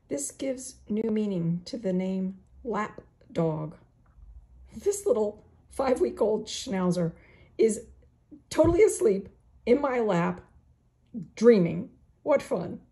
This gives new meaning to the name lap dog. This little 5-week-old Schnauzer is totally asleep in my lap, dreaming. What fun.